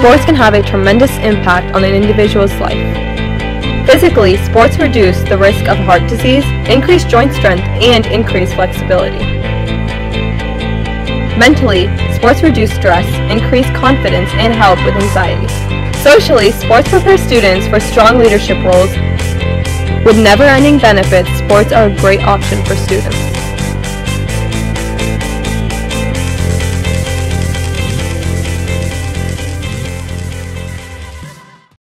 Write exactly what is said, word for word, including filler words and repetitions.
sports can have a tremendous impact on an individual's life. Physically, sports reduce the risk of heart disease, increase joint strength, and increase flexibility. Mentally, sports reduce stress, increase confidence, and help with anxiety. Socially, sports prepare students for strong leadership roles. With never-ending benefits, sports are a great option for students.